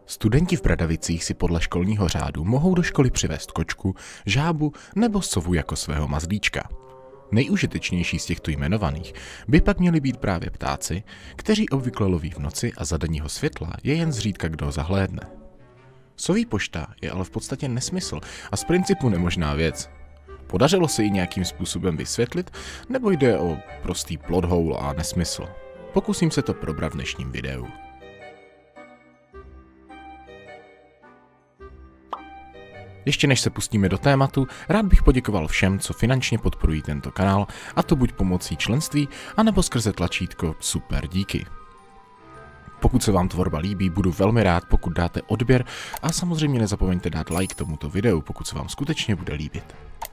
Studenti v Bradavicích si podle školního řádu mohou do školy přivést kočku, žábu nebo sovu jako svého mazlíčka. Nejužitečnější z těchto jmenovaných by pak měli být právě ptáci, kteří obvykle loví v noci a za denního světla je jen zřídka kdo zahlédne. Soví pošta je ale v podstatě nesmysl a z principu nemožná věc. Podařilo se ji nějakým způsobem vysvětlit, nebo jde o prostý plot hole a nesmysl? Pokusím se to probrat v dnešním videu. Ještě než se pustíme do tématu, rád bych poděkoval všem, co finančně podporují tento kanál, a to buď pomocí členství, anebo skrze tlačítko super díky. Pokud se vám tvorba líbí, budu velmi rád, pokud dáte odběr a samozřejmě nezapomeňte dát like tomuto videu, pokud se vám skutečně bude líbit.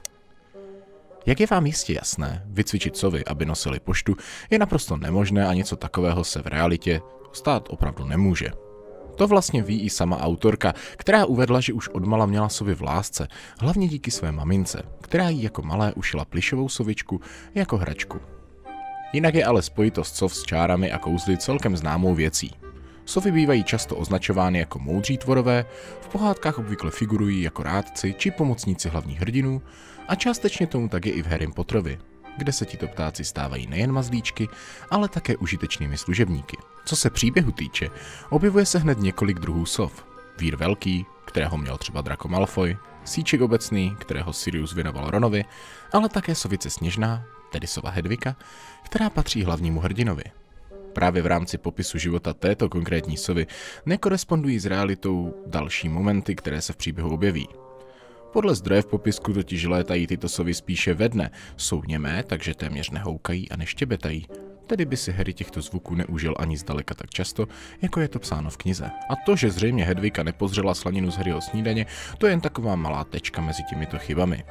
Jak je vám jistě jasné, vycvičit sovy, aby nosili poštu, je naprosto nemožné a něco takového se v realitě stát opravdu nemůže. To vlastně ví i sama autorka, která uvedla, že už odmala měla sovy v lásce, hlavně díky své mamince, která jí jako malé ušila plyšovou sovičku jako hračku. Jinak je ale spojitost sov s čárami a kouzly celkem známou věcí. Sovy bývají často označovány jako moudří tvorové, v pohádkách obvykle figurují jako rádci či pomocníci hlavních hrdinů a částečně tomu tak je i v Harrym Potterovi, kde se tito ptáci stávají nejen mazlíčky, ale také užitečnými služebníky. Co se příběhu týče, objevuje se hned několik druhů sov. Vír velký, kterého měl třeba Draco Malfoy, Síček obecný, kterého Sirius věnoval Ronovi, ale také sovice Sněžná, tedy sova Hedvika, která patří hlavnímu hrdinovi. Právě v rámci popisu života této konkrétní sovy nekorespondují s realitou další momenty, které se v příběhu objeví. Podle zdroje v popisku totiž létají tyto sovy spíše ve dne, jsou němé, takže téměř nehoukají a neštěbetají, tedy by si Harry těchto zvuků neužil ani zdaleka tak často, jako je to psáno v knize. A to, že zřejmě Hedvika nepozřela slaninu z Harryho snídaně, to je jen taková malá tečka mezi těmito chybami.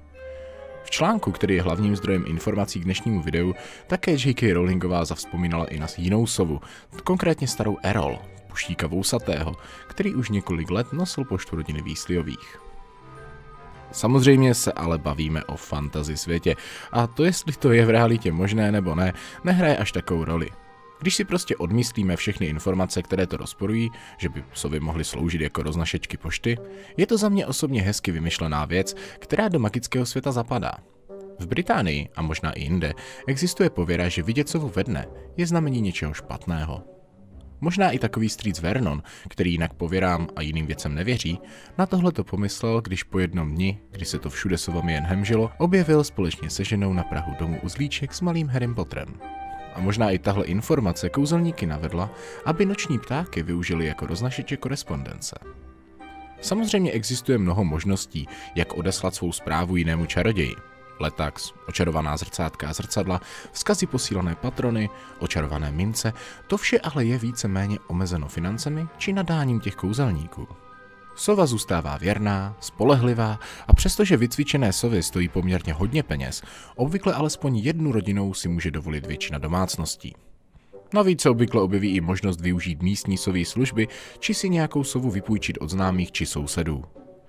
V článku, který je hlavním zdrojem informací k dnešnímu videu, také J.K. Rowlingová zavzpomínala i na jinou sovu, konkrétně starou Errol, puštíka vousatého, který už několik let nosil poštu rodiny Weasleyových. Samozřejmě se ale bavíme o fantasy světě a to, jestli to je v realitě možné nebo ne, nehraje až takovou roli. Když si prostě odmyslíme všechny informace, které to rozporují, že by sovy mohly sloužit jako roznašečky pošty, je to za mě osobně hezky vymyšlená věc, která do magického světa zapadá. V Británii, a možná i jinde, existuje pověra, že vidět sovu ve dne je znamení něčeho špatného. Možná i takový strýc Vernon, který jinak pověrám a jiným věcem nevěří, na tohle to pomyslel, když po jednom dni, kdy se to všude sovami jen hemžilo, objevil společně se ženou na prahu domu uzlíček s malým Harrym Potterem. A možná i tahle informace kouzelníky navedla, aby noční ptáky využili jako roznašeče korespondence. Samozřejmě existuje mnoho možností, jak odeslat svou zprávu jinému čaroději. Letax, očarovaná zrcátka a zrcadla, vzkazy posílané patrony, očarované mince, to vše ale je víceméně omezeno financemi či nadáním těch kouzelníků. Sova zůstává věrná, spolehlivá a přestože vycvičené sovy stojí poměrně hodně peněz, obvykle alespoň jednu rodinou si může dovolit většina domácností. Navíc se obvykle objeví i možnost využít místní soví služby či si nějakou sovu vypůjčit od známých či sousedů.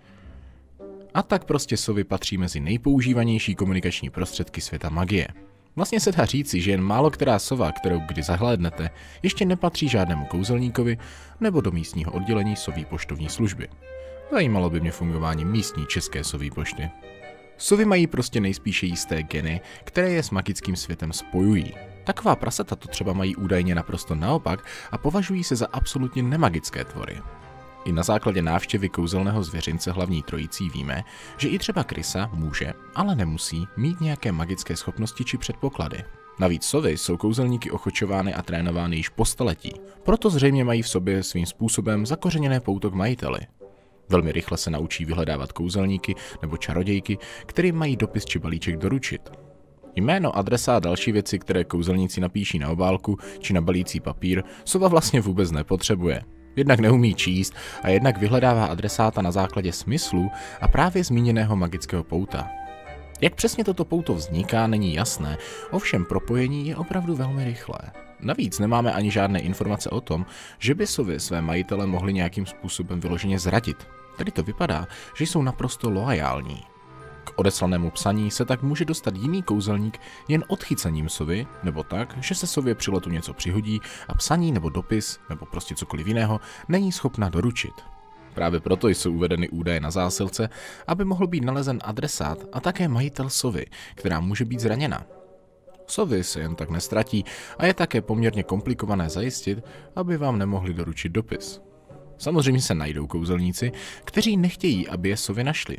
A tak prostě sovy patří mezi nejpoužívanější komunikační prostředky světa magie. Vlastně se dá říci, že jen málo která sova, kterou kdy zahlédnete, ještě nepatří žádnému kouzelníkovi nebo do místního oddělení soví poštovní služby. Zajímalo by mě fungování místní české soví pošty. Sovy mají prostě nejspíše jisté geny, které je s magickým světem spojují. Taková prasata to třeba mají údajně naprosto naopak a považují se za absolutně nemagické tvory. I na základě návštěvy kouzelného zvěřince hlavní trojicí víme, že i třeba krysa může, ale nemusí mít nějaké magické schopnosti či předpoklady. Navíc sovy jsou kouzelníky ochočovány a trénovány již po staletí, proto zřejmě mají v sobě svým způsobem zakořeněné pouto k majiteli. Velmi rychle se naučí vyhledávat kouzelníky nebo čarodějky, kterým mají dopis či balíček doručit. Jméno, adresa a další věci, které kouzelníci napíší na obálku či na balící papír, sova vlastně vůbec nepotřebuje. Jednak neumí číst a jednak vyhledává adresáta na základě smyslů a právě zmíněného magického pouta. Jak přesně toto pouto vzniká, není jasné, ovšem propojení je opravdu velmi rychlé. Navíc nemáme ani žádné informace o tom, že by sovy své majitele mohly nějakým způsobem vyloženě zradit. Tedy to vypadá, že jsou naprosto loajální. K odeslanému psaní se tak může dostat jiný kouzelník jen odchycením sovy, nebo tak, že se sově při letu něco přihodí a psaní nebo dopis, nebo prostě cokoliv jiného, není schopna doručit. Právě proto jsou uvedeny údaje na zásilce, aby mohl být nalezen adresát a také majitel sovy, která může být zraněna. Sovy se jen tak nestratí a je také poměrně komplikované zajistit, aby vám nemohli doručit dopis. Samozřejmě se najdou kouzelníci, kteří nechtějí, aby je sovy našli.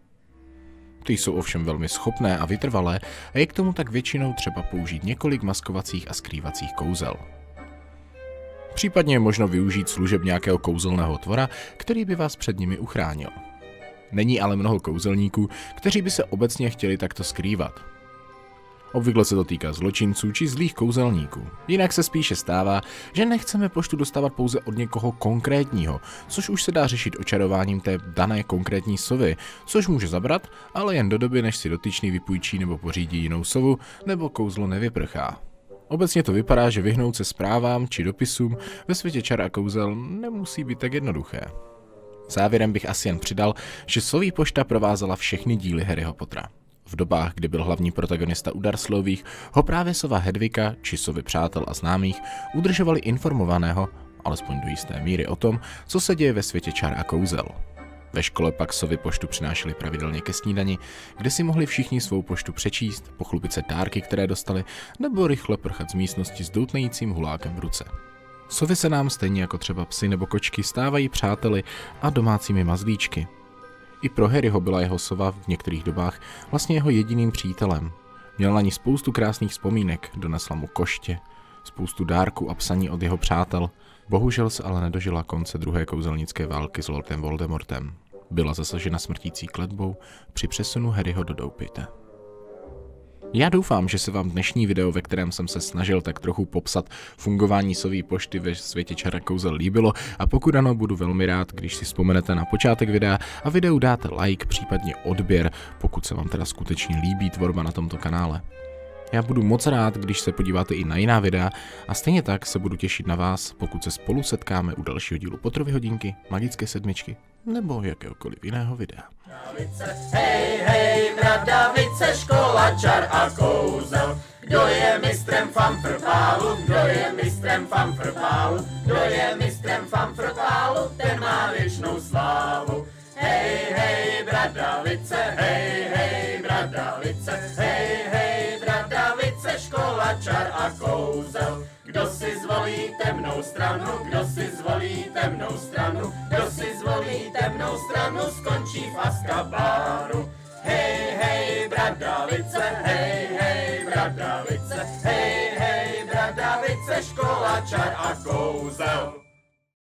Ty jsou ovšem velmi schopné a vytrvalé a je k tomu tak většinou třeba použít několik maskovacích a skrývacích kouzel. Případně je možno využít služeb nějakého kouzelného tvora, který by vás před nimi uchránil. Není ale mnoho kouzelníků, kteří by se obecně chtěli takto skrývat. Obvykle se to týká zločinců či zlých kouzelníků. Jinak se spíše stává, že nechceme poštu dostávat pouze od někoho konkrétního, což už se dá řešit očarováním té dané konkrétní sovy, což může zabrat, ale jen do doby, než si dotyčný vypůjčí nebo pořídí jinou sovu, nebo kouzlo nevyprchá. Obecně to vypadá, že vyhnout se zprávám či dopisům ve světě čar a kouzel nemusí být tak jednoduché. Závěrem bych asi jen přidal, že soví pošta provázela všechny díly Harryho Pottera. V dobách, kdy byl hlavní protagonista u Dursleyových, ho právě sova Hedvika či sovy přátel a známých udržovali informovaného, alespoň do jisté míry, o tom, co se děje ve světě čar a kouzel. Ve škole pak sovy poštu přinášely pravidelně ke snídani, kde si mohli všichni svou poštu přečíst, pochlubit se dárky, které dostali, nebo rychle prchat z místnosti s doutnejícím hulákem v ruce. Sovy se nám stejně jako třeba psy nebo kočky stávají přáteli a domácími mazlíčky. I pro Harryho byla jeho sova v některých dobách vlastně jeho jediným přítelem. Měl na ní spoustu krásných vzpomínek, donesla mu koště, spoustu dárků a psaní od jeho přátel. Bohužel se ale nedožila konce druhé kouzelnické války s Lordem Voldemortem. Byla zasažena smrtící kletbou při přesunu Harryho do doupěte. Já doufám, že se vám dnešní video, ve kterém jsem se snažil tak trochu popsat fungování soví pošty ve světě čar a kouzel, líbilo, a pokud ano, budu velmi rád, když si vzpomenete na počátek videa a videu dáte like, případně odběr, pokud se vám teda skutečně líbí tvorba na tomto kanále. Já budu moc rád, když se podíváte i na jiná videa a stejně tak se budu těšit na vás, pokud se spolu setkáme u dalšího dílu Potterovy hodinky, Magické sedmičky nebo jakéhokoliv jiného videa. Hej, hej, bradavice, škola čar a kouzel. Kdo je mistrem famfrpálu, kdo je mistrem famfrpálu, kdo je mistrem famfrpálu, ten má věčnou slávu. Hej, hej, bradavice, hej, hej, bradavice, hej, hej, bradavice, škola čar a kouzel. Kdo si zvolí temnou stranu, kdo si zvolí temnou stranu, kdo si zvolí temnou stranu, skončí v Azkabánu. Hej, hej, bradavice, hej, hej, bradavice, hej, hej, bradavice, škola čar a kouzel.